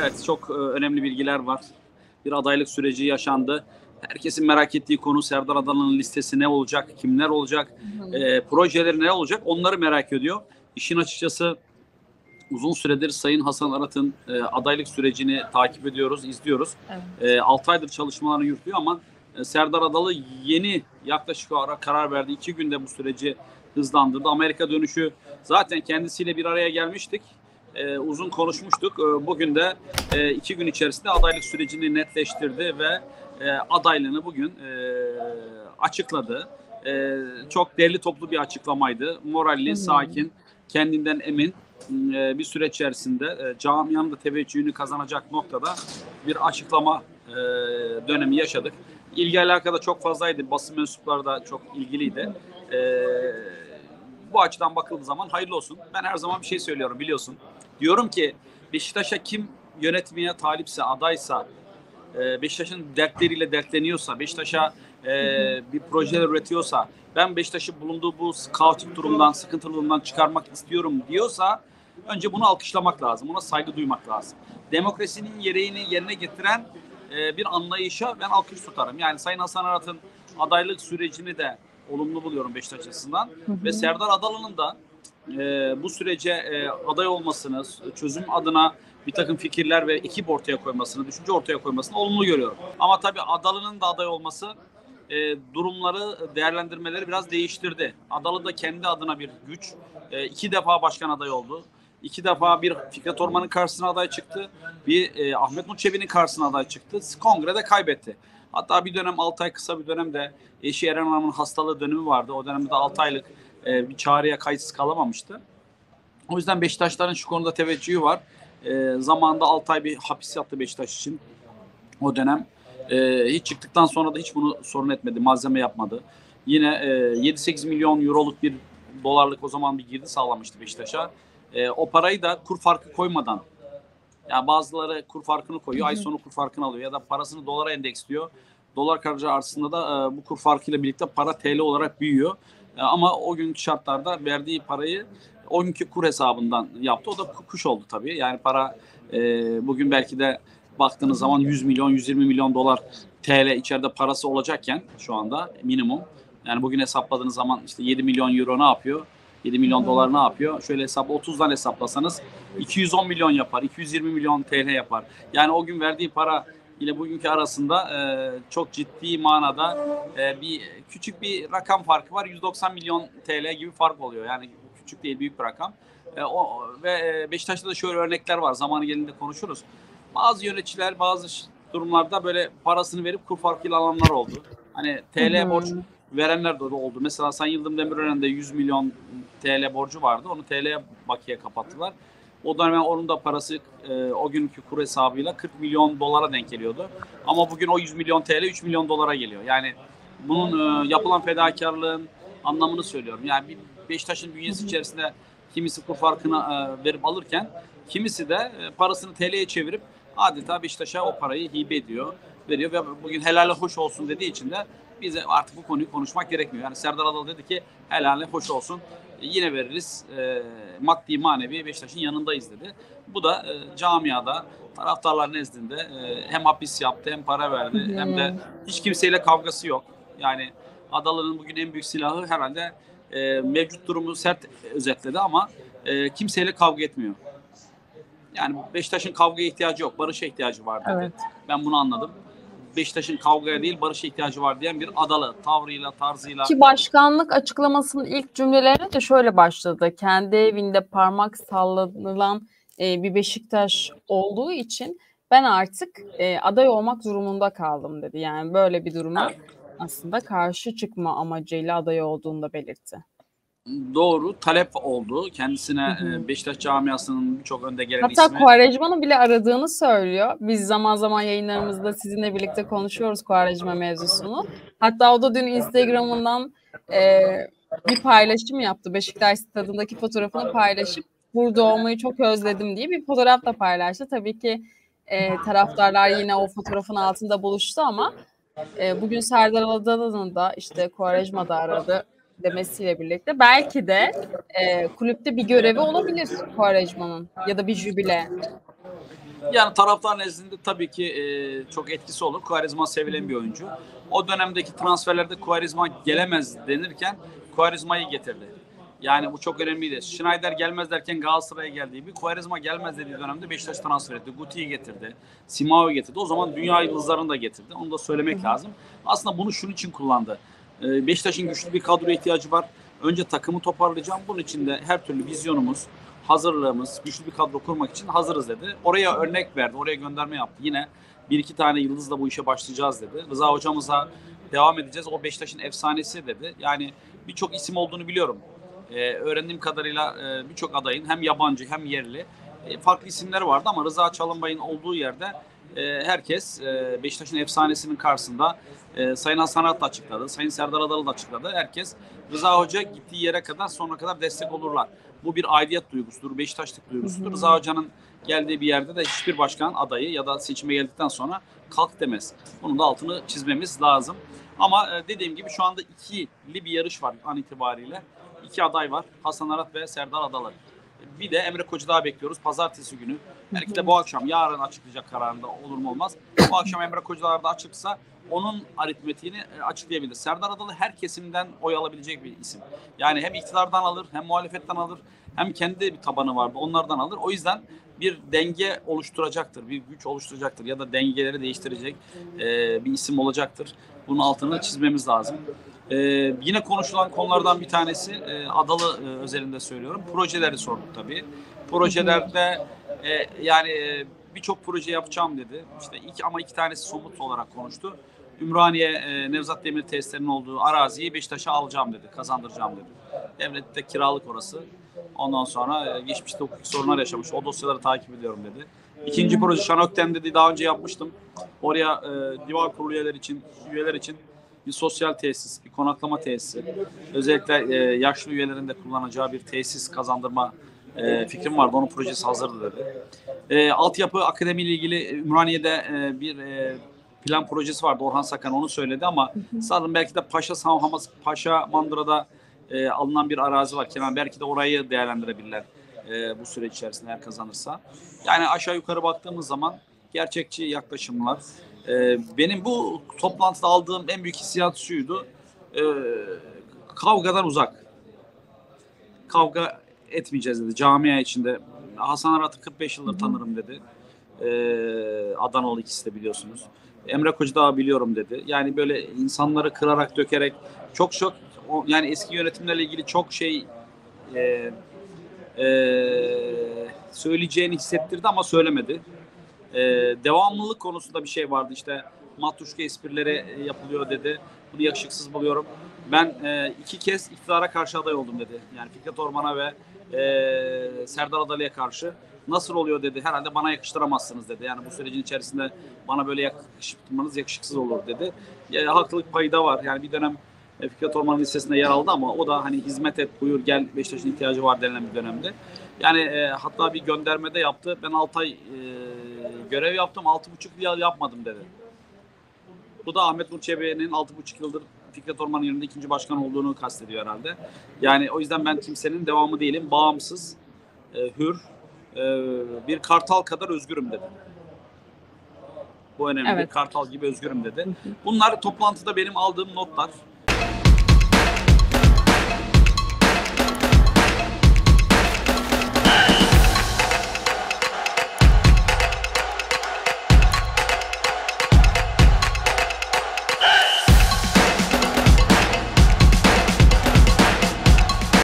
Evet, çok önemli bilgiler var. Bir adaylık süreci yaşandı. Herkesin merak ettiği konu Serdar Adalı'nın listesi ne olacak, kimler olacak, projeleri ne olacak onları merak ediyor. İşin açıkçası uzun süredir Sayın Hasan Arat'ın adaylık sürecini takip ediyoruz, izliyoruz. Evet. 6 aydır çalışmalarını yürütüyor ama Serdar Adalı yeni yaklaşık karar verdi. 2 günde bu süreci hızlandırdı. Amerika dönüşü zaten kendisiyle bir araya gelmiştik. Uzun konuşmuştuk. Bugün de 2 gün içerisinde adaylık sürecini netleştirdi ve adaylığını bugün açıkladı. Çok derli toplu bir açıklamaydı. Moralli, sakin, kendinden emin bir süreç içerisinde camianın da teveccühünü kazanacak noktada bir açıklama dönemi yaşadık. İlgi alaka çok fazlaydı. Basın mensupları da çok ilgiliydi. Bu açıdan bakıldığı zaman hayırlı olsun. Ben her zaman bir şey söylüyorum biliyorsun. Diyorum ki Beşiktaş'a kim yönetmeye talipse, adaysa, Beşiktaş'ın dertleriyle dertleniyorsa, Beşiktaş'a bir projeler üretiyorsa, ben Beşiktaş'ı bulunduğu bu kaotik durumdan, sıkıntılı durumdan çıkarmak istiyorum diyorsa önce bunu alkışlamak lazım. Ona saygı duymak lazım. Demokrasinin gereğini yerine getiren bir anlayışa ben alkış tutarım. Yani Sayın Hasan Arat'ın adaylık sürecini de olumlu buluyorum Beşiktaş açısından. Ve Serdar Adalı'nın da bu sürece aday olmasını, çözüm adına bir takım fikirler ve ekip ortaya koymasını, düşünce ortaya koymasını olumlu görüyorum. Ama tabii Adalı'nın da aday olması durumları, değerlendirmeleri biraz değiştirdi. Adalı da kendi adına bir güç. 2 defa başkan adayı oldu. 2 defa bir Fikret Orman'ın karşısına aday çıktı. Bir Ahmet Nur Çebi'nin karşısına aday çıktı. Kongrede kaybetti. Hatta bir dönem 6 ay kısa bir dönemde eşi Eren Hanım'ın hastalığı dönemi vardı. O dönemde de 6 aylık bir çağrıya kayıtsız kalamamıştı. O yüzden Beşiktaşların şu konuda teveccühü var. Zamanında 6 ay bir hapis yattı Beşiktaş için. O dönem hiç çıktıktan sonra da hiç bunu sorun etmedi. Malzeme yapmadı. Yine 7-8 milyon euroluk bir dolarlık o zaman bir girdi sağlamıştı Beşiktaş'a. O parayı da kur farkı koymadan, yani bazıları kur farkını koyuyor, ay sonu kur farkını alıyor ya da parasını dolara endeksliyor. Dolar karşılığı aslında da bu kur farkıyla birlikte para TL olarak büyüyor. Ama o günkü şartlarda verdiği parayı o günkü kur hesabından yaptı. O da kuş oldu tabii. Yani para bugün belki de baktığınız zaman 100 milyon, 120 milyon dolar TL içeride parası olacakken şu anda minimum. Yani bugün hesapladığınız zaman işte 7 milyon euro ne yapıyor? 7 milyon dolar ne yapıyor? Şöyle hesap 30'dan hesaplasanız 210 milyon yapar, 220 milyon TL yapar. Yani o gün verdiği para ile bugünkü arasında çok ciddi manada bir küçük bir rakam farkı var. 190 milyon TL gibi fark oluyor. Yani küçük değil, büyük bir rakam. Beşiktaş'ta da şöyle örnekler var. Zamanı geldiğinde konuşuruz. Bazı yöneticiler bazı durumlarda böyle parasını verip kur farkıyla alanlar oldu. Hani TL borç verenler de oldu. Mesela Sayın Yıldırım Demirören'de 100 milyon TL borcu vardı. Onu TL'ye bakiye kapattılar. O dönem onun da parası o günkü kur hesabıyla 40 milyon dolara denk geliyordu. Ama bugün o 100 milyon TL 3 milyon dolara geliyor. Yani bunun yapılan fedakarlığın anlamını söylüyorum. Yani bir Beşiktaş'ın bünyesi içerisinde kimisi kur farkını verip alırken kimisi de parasını TL'ye çevirip adeta Beşiktaş'a o parayı hibe ediyor, veriyor ve bugün helale hoş olsun dediği için de bize artık bu konuyu konuşmak gerekmiyor. Yani Serdar Adalı dedi ki helale hoş olsun yine veririz. Maddi manevi Beşiktaş'ın yanındayız dedi. Bu da camiada taraftarlar nezdinde hem hapis yaptı hem para verdi hem de hiç kimseyle kavgası yok. Yani Adalı'nın bugün en büyük silahı herhalde mevcut durumu sert özetledi ama kimseyle kavga etmiyor. Yani Beşiktaş'ın kavgaya ihtiyacı yok. Barış'a ihtiyacı var dedi. Evet. Ben bunu anladım. Beşiktaş'ın kavgaya değil barışa ihtiyacı var diyen bir Adalı tavrıyla, tarzıyla. Ki başkanlık açıklamasının ilk cümlelerine de şöyle başladı. Kendi evinde parmak sallanılan bir Beşiktaş olduğu için ben artık aday olmak durumunda kaldım dedi. Yani böyle bir duruma aslında karşı çıkma amacıyla aday olduğunu da belirtti. Doğru, talep oldu. Kendisine Beşiktaş camiasının birçok önde gelen Hatta ismi. Quaresma'nın bile aradığını söylüyor. Biz zaman zaman yayınlarımızda sizinle birlikte konuşuyoruz Quaresma mevzusunu. Hatta o da dün Instagram'ından bir paylaşım yaptı. Beşiktaş stadındaki fotoğrafını paylaşıp burada olmayı çok özledim diye bir fotoğraf da paylaştı. Tabii ki taraftarlar yine o fotoğrafın altında buluştu ama bugün Serdar Adalı'nın da işte Quaresma da aradı demesiyle birlikte belki de kulüpte bir görevi olabilir Quaresma'nın ya da bir jübile. Yani taraftar nezdinde tabii ki çok etkisi olur. Quaresma sevilen bir oyuncu. O dönemdeki transferlerde Quaresma gelemez denirken Quaresma'yı getirdi. Yani bu çok önemliydi. Schneider gelmez derken Galatasaray'a geldiği bir Quaresma gelmez dediği dönemde Beşiktaş transfer etti. Guti'yi getirdi. Simao'yu getirdi. O zaman dünya yıldızlarını da getirdi. Onu da söylemek lazım. Aslında bunu şunun için kullandı. Beşiktaş'ın güçlü bir kadroya ihtiyacı var. Önce takımı toparlayacağım. Bunun için de her türlü vizyonumuz, hazırlığımız, güçlü bir kadro kurmak için hazırız dedi. Oraya örnek verdi, oraya gönderme yaptı. Yine bir iki tane yıldızla bu işe başlayacağız dedi. Rıza hocamıza devam edeceğiz. O Beşiktaş'ın efsanesi dedi. Yani birçok isim olduğunu biliyorum. Öğrendiğim kadarıyla birçok adayın hem yabancı hem yerli farklı isimler vardı ama Rıza Çalınbay'ın olduğu yerde herkes Beşiktaş'ın efsanesinin karşısında Sayın Hasan Arat da açıkladı, Sayın Serdar Adalı da açıkladı. Herkes Rıza Hoca gittiği yere kadar sonuna kadar destek olurlar. Bu bir aidiyet duygusudur, Beşiktaşlık duygusudur. Rıza Hoca'nın geldiği bir yerde de hiçbir başkan adayı ya da seçime geldikten sonra kalk demez. Bunun da altını çizmemiz lazım. Ama dediğim gibi şu anda ikili bir yarış var an itibariyle. İki aday var. Hasan Arat ve Serdar Adalı. Bir de Emre Kocadağ'ı bekliyoruz pazartesi günü. Belki de bu akşam, yarın açıklayacak kararında olur mu olmaz. Bu akşam Emre Kocadağ'da açıksa onun aritmetiğini açıklayabilir. Serdar Adalı her kesimden oy alabilecek bir isim. Yani hem iktidardan alır, hem muhalefetten alır, hem kendi bir tabanı vardı onlardan alır. O yüzden bir denge oluşturacaktır, bir güç oluşturacaktır ya da dengeleri değiştirecek bir isim olacaktır. Bunun altını çizmemiz lazım. Yine konuşulan konulardan bir tanesi Adalı özelinde söylüyorum. Projeleri sorduk tabii. Projelerde birçok proje yapacağım dedi. İşte iki tanesi somut olarak konuştu. Ümraniye Nevzat Demir tesislerinin olduğu araziyi Beşiktaş'a alacağım dedi, kazandıracağım dedi. Devlette kiralık orası. Ondan sonra geçmişte hukuki sorunlar yaşamış. O dosyaları takip ediyorum dedi. İkinci proje Şanok'ten dedi, daha önce yapmıştım. Oraya divan kurulu üyeler için bir sosyal tesis, bir konaklama tesisi, özellikle yaşlı üyelerin de kullanacağı bir tesis kazandırma fikrim vardı. Onun projesi hazırdı dedi. Altyapı akademi ile ilgili Ümraniye'de bir plan projesi vardı. Orhan Sakan onu söyledi ama sanırım belki de Paşa Mandıra'da alınan bir arazi var. Kenan belki de orayı değerlendirebilirler bu süreç içerisinde eğer kazanırsa. Yani aşağı yukarı baktığımız zaman gerçekçi yaklaşımlar. Benim bu toplantıda aldığım en büyük hissiyat şuydu. Kavgadan uzak. Kavga etmeyeceğiz dedi. Camia içinde. Hasan Arat'ı 45 yıldır tanırım dedi. Adanalı ikisi de biliyorsunuz. Emre Kocadağ'ı biliyorum dedi. Yani böyle insanları kırarak dökerek çok yani eski yönetimlerle ilgili çok şey söyleyeceğini hissettirdi ama söylemedi. Devamlılık konusunda bir şey vardı. İşte matruşka esprileri yapılıyor dedi. Bunu yakışıksız buluyorum. Ben 2 kez iktidara karşı aday oldum dedi. Yani Fikret Orman'a ve Serdar Adalı'ya karşı. Nasıl oluyor dedi. Herhalde bana yakıştıramazsınız dedi. Yani bu sürecin içerisinde bana böyle yakıştırmanız yakışıksız olur dedi. Haklılık payı da var. Yani bir dönem Fikret Orman'ın listesinde yer aldı ama o da hani hizmet et, buyur gel, Beşiktaş'ın ihtiyacı var denilen bir dönemde. Yani hatta bir göndermede yaptı. Ben 6 ay görev yaptım, 6,5 yıl yapmadım dedi. Bu da Ahmet Nur Çebi'nin 6,5 yıldır Fikret Orman'ın yerinde ikinci başkan olduğunu kastediyor herhalde. Yani o yüzden ben kimsenin devamı değilim. Bağımsız, hür, bir kartal kadar özgürüm dedi. Bu önemli. Evet. Bir kartal gibi özgürüm dedi. Bunlar toplantıda benim aldığım notlar.